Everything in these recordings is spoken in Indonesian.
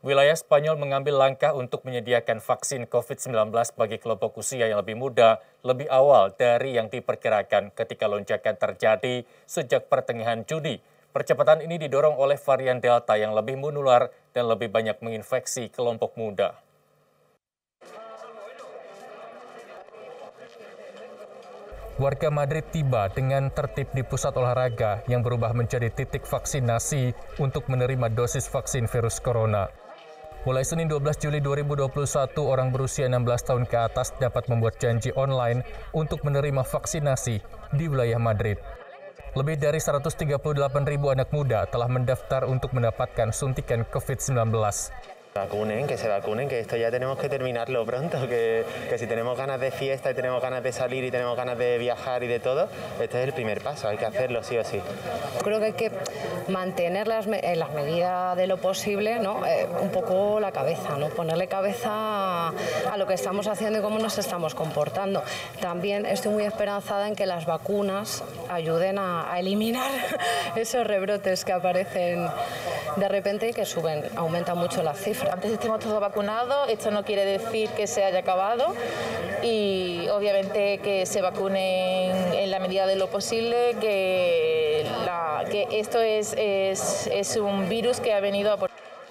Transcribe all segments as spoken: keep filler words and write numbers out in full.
Wilayah Spanyol mengambil langkah untuk menyediakan vaksin COVID sembilan belas bagi kelompok usia yang lebih muda lebih awal dari yang diperkirakan ketika lonjakan terjadi sejak pertengahan Juni. Percepatan ini didorong oleh varian Delta yang lebih menular dan lebih banyak menginfeksi kelompok muda. Warga Madrid tiba dengan tertib di pusat olahraga yang berubah menjadi titik vaksinasi untuk menerima dosis vaksin virus corona. Mulai Senin dua belas Juli dua ribu dua puluh satu, orang berusia enam belas tahun ke atas dapat membuat janji online untuk menerima vaksinasi di wilayah Madrid. Lebih dari seratus tiga puluh delapan ribu anak muda telah mendaftar untuk mendapatkan suntikan COVID sembilan belas. Vacunen, que se vacunen, que esto ya tenemos que terminarlo pronto, que, que si tenemos ganas de fiesta y tenemos ganas de salir y tenemos ganas de viajar y de todo, este es el primer paso, hay que hacerlo sí o sí. Creo que hay que mantener las, en las medidas de lo posible, ¿no? Eh, un poco la cabeza, ¿no? Ponerle cabeza a lo que estamos haciendo y cómo nos estamos comportando. También estoy muy esperanzada en que las vacunas ayuden a, a eliminar esos rebrotes que aparecen de repente y que suben, aumentan mucho las cifras. Antes estemos todos vacunados, esto no quiere decir que se haya acabado y obviamente que se vacunen en la medida de lo posible, que, la, que esto es, es, es un virus que ha venido a por...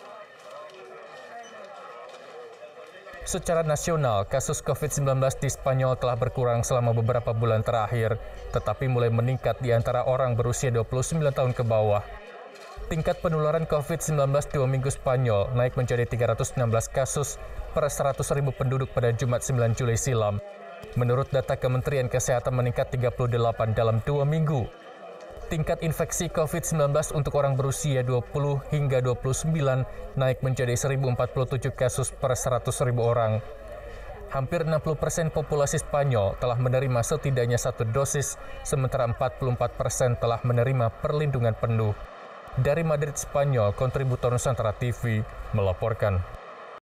Secara nasional, kasus COVID sembilan belas di Spanyol telah berkurang selama beberapa bulan terakhir, tetapi mulai meningkat di antara orang berusia dua puluh sembilan tahun ke bawah. Tingkat penularan COVID sembilan belas dua minggu Spanyol naik menjadi tiga ratus enam belas kasus per seratus ribu penduduk pada Jumat sembilan Juli silam. Menurut data Kementerian Kesehatan meningkat tiga puluh delapan dalam dua minggu. Tingkat infeksi COVID sembilan belas untuk orang berusia dua puluh hingga dua puluh sembilan naik menjadi seribu empat puluh tujuh kasus per seratus ribu orang. Hampir enam puluh persen populasi Spanyol telah menerima setidaknya satu dosis, sementara empat puluh empat persen telah menerima perlindungan penuh. Dari Madrid, Spanyol, kontributor Nusantara T V melaporkan.